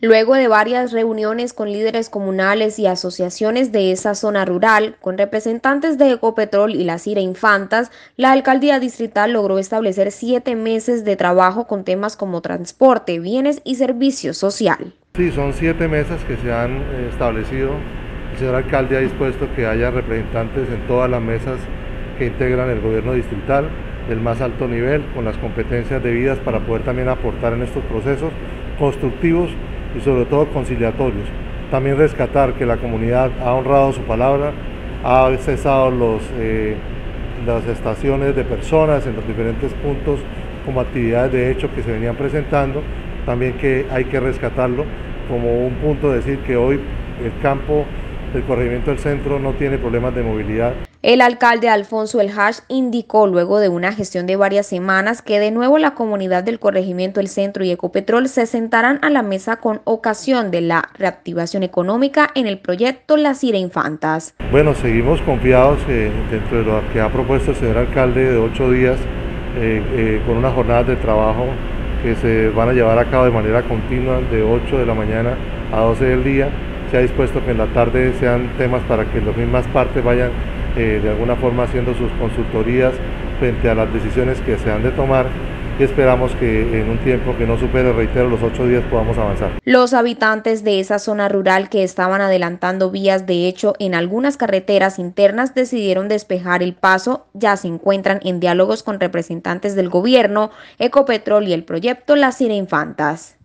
Luego de varias reuniones con líderes comunales y asociaciones de esa zona rural, con representantes de Ecopetrol y la Cira Infantas, la alcaldía distrital logró establecer 7 meses de trabajo con temas como transporte, bienes y servicio social. Sí, son 7 mesas que se han establecido. El señor alcalde ha dispuesto que haya representantes en todas las mesas que integran el gobierno distrital del más alto nivel, con las competencias debidas para poder también aportar en estos procesos constructivos y sobre todo conciliatorios. También rescatar que la comunidad ha honrado su palabra, ha cesado las estaciones de personas en los diferentes puntos como actividades de hecho que se venían presentando, también que hay que rescatarlo como un punto de decir que hoy el campo del corregimiento del centro no tiene problemas de movilidad. El alcalde Alfonso El Hash indicó luego de una gestión de varias semanas que de nuevo la comunidad del corregimiento El Centro y Ecopetrol se sentarán a la mesa con ocasión de la reactivación económica en el proyecto La Cira Infantas. Bueno, seguimos confiados dentro de lo que ha propuesto el señor alcalde de 8 días con unas jornadas de trabajo que se van a llevar a cabo de manera continua de 8 de la mañana a 12 del día. Se ha dispuesto que en la tarde sean temas para que las mismas partes vayan de alguna forma haciendo sus consultorías frente a las decisiones que se han de tomar y esperamos que en un tiempo que no supere, reitero, los 8 días podamos avanzar. Los habitantes de esa zona rural que estaban adelantando vías de hecho en algunas carreteras internas decidieron despejar el paso, ya se encuentran en diálogos con representantes del gobierno, Ecopetrol y el proyecto La Cira Infantas.